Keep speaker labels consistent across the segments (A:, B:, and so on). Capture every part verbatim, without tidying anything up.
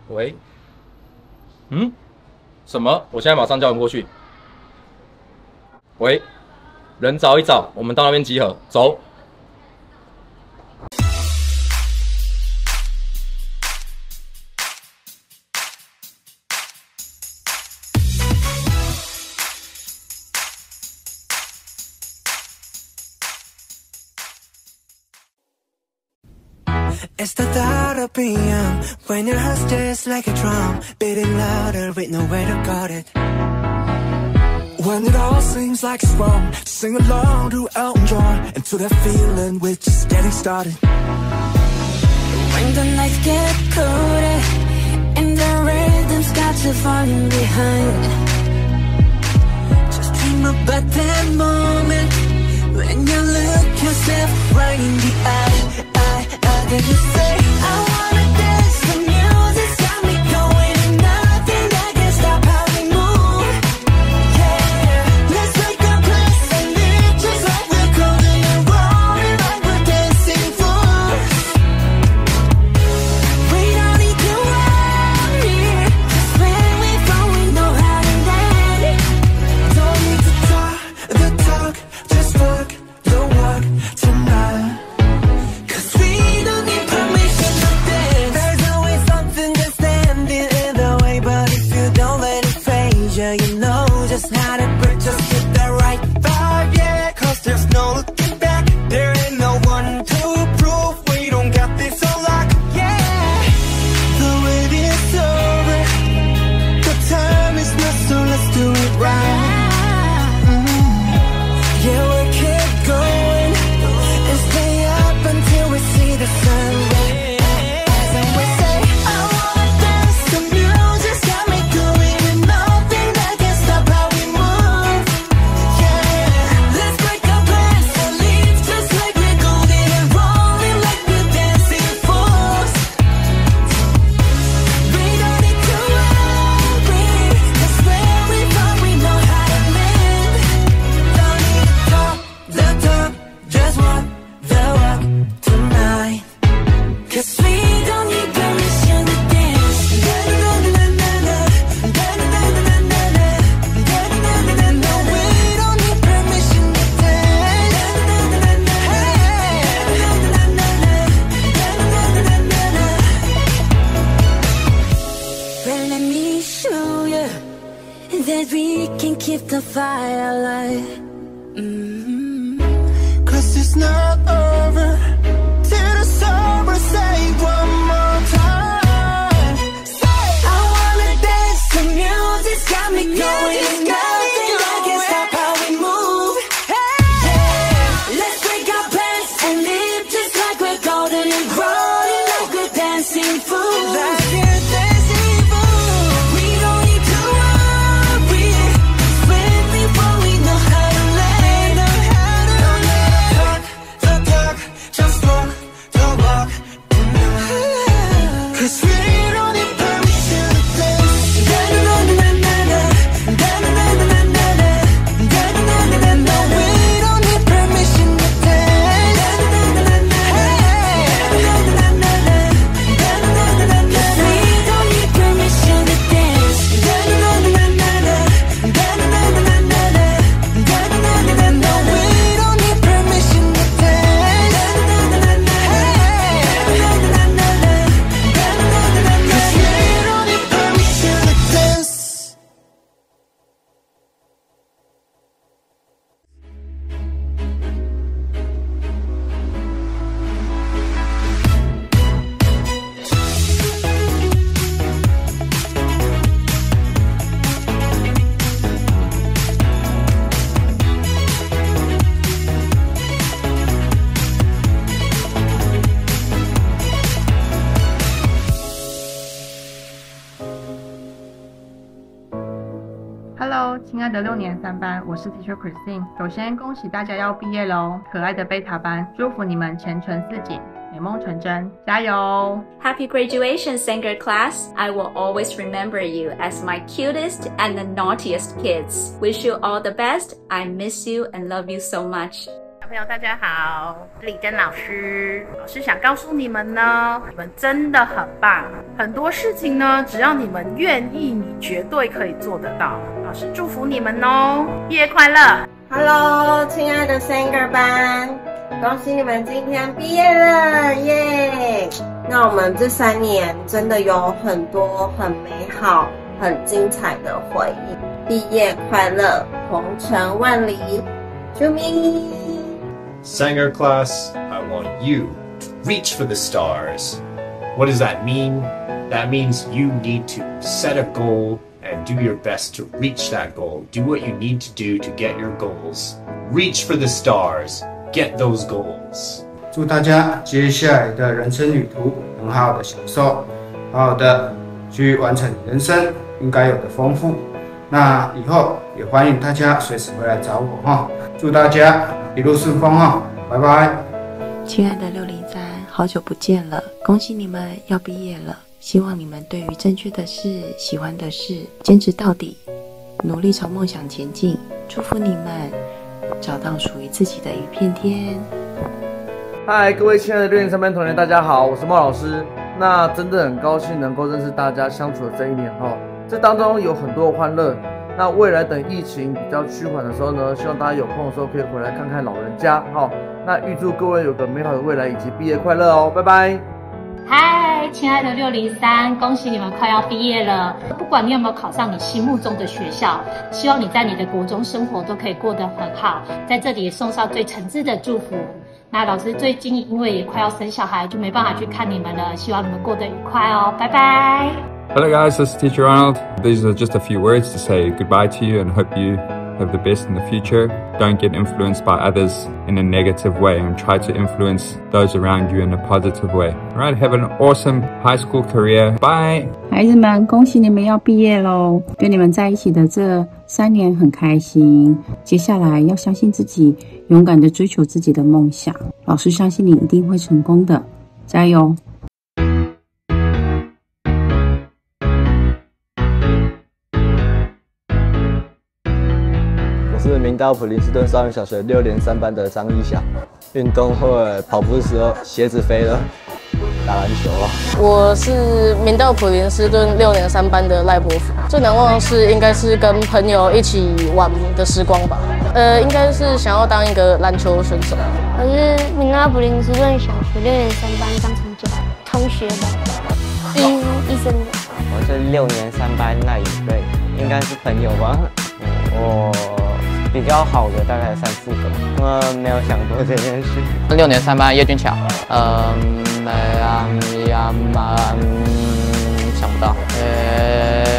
A: 喂，嗯，什么？我现在马上叫人过去。喂，人找一找，我们到那边集合，走。
B: It's the thought of being young when your heart's just like a drum, beating louder with nowhere to guard it. When it all seems like it's wrong, sing along to Elton John and to that feeling we're just getting started.
C: When the nights get colder and the rhythm's got you falling behind,
B: just dream about that moment when you look yourself right in the eye. Then you say, I wanna dance, the music's got me going, and nothing that can stop how we move. Yeah, let's make a place and live just like we're golden and rolling like we're dancing fools. We don't need to worry, cause when we fall we know how to land. Don't need to talk the talk, just walk the walk tonight. You know just how to break, just get that right vibe, yeah. Cause there's no looking back, there ain't no one to prove we don't got this on lock, yeah. The wait is over, the time is not, so let's do it right. Mm-hmm. Yeah, we'll keep going and stay up until we see the sun rise. That we can keep the fire alive. Mm-hmm. Cause it's not over till the summer, say one more time. Say, I wanna dance, the music's got me going, nothing that can stop how we move. Hey, yeah. Let's break our plans and live just like we're golden and rolling like we're dancing fools. Like we're dancing fools. We don't need to worry, when we fall we know how to lay, know how to lay. Talk the talk, just walk the walk tonight. Cause we don't need permission to dance. Da-da-da-da-da-da, da-da-da-da-da-da, da-da-da-da-da-da. No, we don't need permission to dance. Da-da-da-da-da-da, hey, da-da-da-da-da-da, da-da-da-da-da-da. We don't need permission to dance. Da-da-da-da-da-da, da-da-da-da-da-da, da-da-da-da-da. No, we don't need permission to dance. Da-da-da-da-da, hey, da-da-da-da-da, da-da-da-da-da. Cause we don't need permission to dance.
D: Hello， 亲爱的六年三班，我是 Teacher Christine。首先恭喜大家要毕业喽，可爱的贝塔班，祝福你们前程似锦，美梦成真，加油
E: Happy graduation, Sanger class. I will always remember you as my cutest and the naughtiest kids. Wish you all the best. I miss you and love you so much.
F: 小朋友大家好，李珍老师。老师想告诉你们呢，你们真的很棒，很多事情呢，只要你们愿意，你绝对可以做得到。老师祝福你们哦，毕业快乐
G: ！Hello， 亲爱的 Sanger 班，恭喜你们今天毕业了，耶！那我们这三年真的有很多很美好、很精彩的回忆。毕业快乐，鹏程万里，啾咪！
H: Sanger class, I want you to reach for the stars. What does that mean? That means you need to set a goal and do your best to reach that goal. Do what you need to do to get your goals. Reach for the stars. Get those goals.
I: 祝大家接下来的人生旅途能好好的享受，好好的去完成人生应该有的丰富。那以后也欢迎大家随时回来找我哈。祝大家一路顺风哈，拜拜。
J: 亲爱的六零三，好久不见了，恭喜你们要毕业了。希望你们对于正确的事、喜欢的事坚持到底，努力朝梦想前进。祝福你们找到属于自己的一片天。
K: 嗨，各位亲爱的六零三班同学，大家好，我是莫老师。那真的很高兴能够认识大家，相处的这一年哈，这当中有很多的欢乐。那未来等疫情比较趋缓的时候呢，希望大家有空的时候可以回来看看老人家哈。那预祝各位有个美好的未来以及毕业快乐哦，拜拜。
L: 嗨，亲爱的六零三，恭喜你们快要毕业了。不管你有没有考上你心目中的学校，希望你在你的国中生活都可以过得很好。在这里也送上最诚挚的祝福。那老师最近因为也快要生小孩，就没办法去看你们了。希望你们过得愉快哦，拜拜。
M: Hello guys, this is Teacher Ronald. These are just a few words to say goodbye to you and hope you have the best in the future. Don't get influenced by others in a negative way and try to influence those around you in a positive way. Alright, have an awesome high school career. Bye!
N: 孩子们，恭喜你们要毕业咯，跟你们在一起的这三年很开心。接下来要相信自己，勇敢的追求自己的梦想。老师相信你一定会成功的，加油！
O: 是明道普林斯顿少年小学六年三班的张义祥。运动会跑步的时候鞋子飞了，打篮球啊。
P: 我是明道普林斯顿六年三班的赖伯福。最难忘的是应该是跟朋友一起玩的时光吧。呃，应该是想要当一个篮球选手。
Q: 我是明道普林斯顿小学六年三班张成九同学的，医医生的。
R: 我是六年三班赖宇瑞，应该是朋友吧。我比较好的大概三四个，我没有想过这件事。
S: 六年三班叶俊巧，呃，没啊呀嘛，想不到，呃，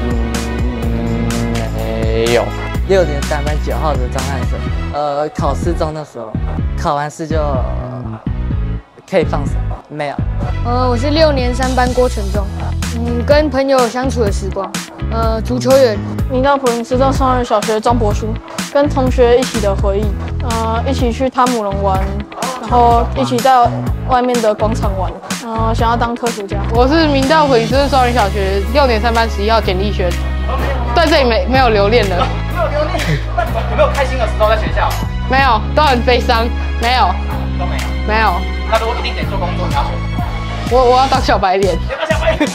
S: 没有。
T: 六年三班九号的张汉生，呃，考试中的时候，考完试就可以放手，没有。
U: 呃，我是六年三班郭全忠，嗯，跟朋友相处的时光，呃，足球员。
V: 明道普林斯顿少年小学张博勋，跟同学一起的回忆，呃，一起去汤姆龙玩，然后一起在外面的广场玩，呃，想要当科学家。
W: 我是明道普林斯顿少年小学六年三班十一号简丽轩，对这里没没有留恋了。
A: 没有留恋，有没有开心的时候在学校？
W: 没有，都很悲伤。没有，
A: 都没有。
W: 没有。
A: 那如果一定得做工作，你要选？
W: 我我要当小白脸。
A: 你要当小白脸。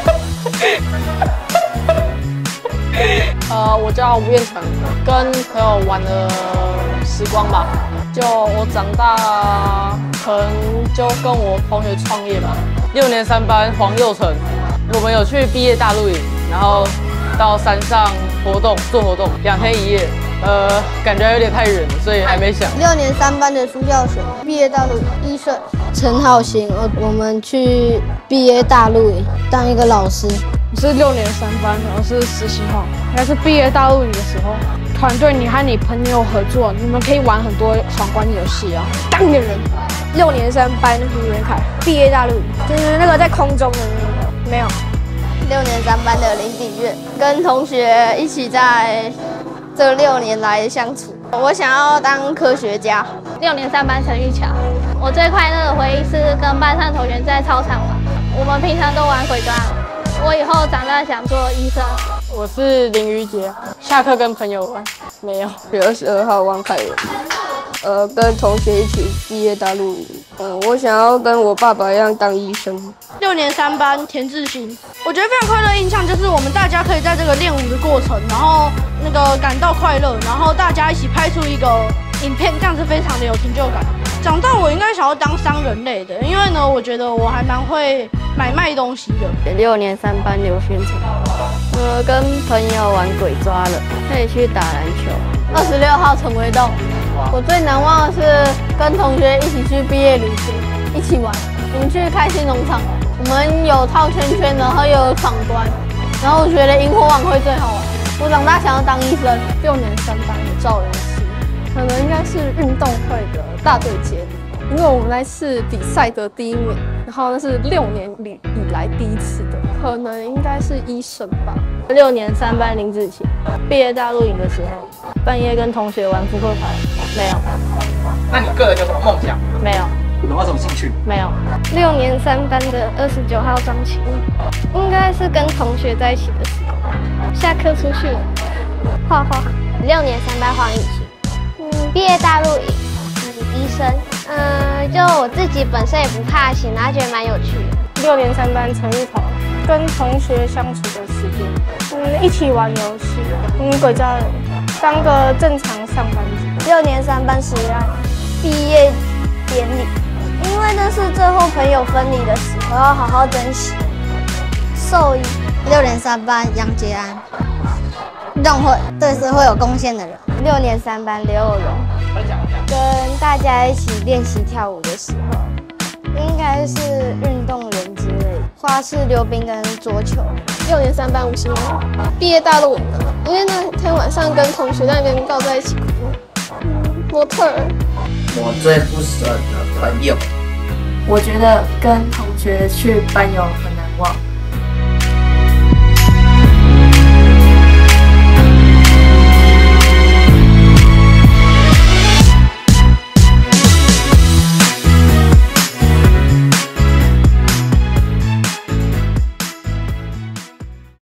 V: 呃，我叫吴彦成，跟朋友玩的时光吧。就我长大，可能就跟我同学创业吧。
T: 六年三班黄佑成，我们有去毕业大露营，然后到山上活动做活动，两天一夜。呃，感觉有点太远了，所以还没想。
Q: 六年三班的苏教学，毕业大露营一顺，陈浩兴，我我们去毕业大露营当一个老师。
V: 我是六年三班，我是实习号，应该是毕业大露营的时候，团队你和你朋友合作，你们可以玩很多闯关游戏啊，当个人。
Q: 六年三班胡元凯，毕业大露营，就是那个在空中的那个，没有。六年三班的林鼎月，跟同学一起在这六年来相处，我想要当科学家。
X: 六年三班陈玉乔，我最快乐的回忆是跟班上同学在操场玩，我们平常都玩鬼抓人。我以后长大想做医生。
V: 我是林瑜杰，下课跟朋友玩，没有。
T: 二十二号汪凯文，
U: 呃，跟同学一起毕业大陆营。嗯，我想要跟我爸爸一样当医生。
V: 六年三班田志新，我觉得非常快乐的印象就是我们大家可以在这个练舞的过程，然后那个感到快乐，然后大家一起拍出一个影片，这样子非常的有成就感。长大我应该想要当商人类的，因为呢，我觉得我还蛮会买卖东西的。
X: 六年三班刘宣成，呃，跟朋友玩鬼抓人，可以去打篮球。二十六号陈维栋，我最难忘的是跟同学一起去毕业旅行，一起玩。我们去开心农场，我们有套圈圈，然后又有闯关，然后我觉得萤火晚会最好玩。我长大想要当医生。
U: 六年三班的赵仁熙，可能应该是运动会的大队接力，因为我们那次比赛得第一名，然后那是六年以以来第一次的，可能应该是医生吧。
X: 六年三班林志勤，毕业大陆营的时候，半夜跟同学玩扑克牌，没有。
A: 那你个人有什么梦想？
X: 没有。
A: 有没有什么兴趣？
X: 没有。 六年三班的二十九号张启物，应该是跟同学在一起的时候，下课出去画画。六年三班黄以晴，嗯，毕业大陆营，嗯，医生，嗯，就我自己本身也不怕醒，然后觉得蛮有趣的。
U: 六年三班陈玉彤，跟同学相处的时间，嗯，一起玩游戏，嗯，鬼抓人，当个正常上班族。
X: 六年三班实验毕业典礼。因为那是最后朋友分离的时候，要好好珍惜。兽医，六年三班杨杰安，运动会对社会有贡献的人。六年三班刘有荣，跟大家一起练习跳舞的时候，应该是运动员之类的，花式溜冰跟桌球。
U: 六年三班吴欣文，毕业大陆营的，因为那天晚上跟同学在那边抱在一起哭。嗯，模特儿。
B: 我最不舍的朋友，
C: 我觉得跟同学去班游很难忘。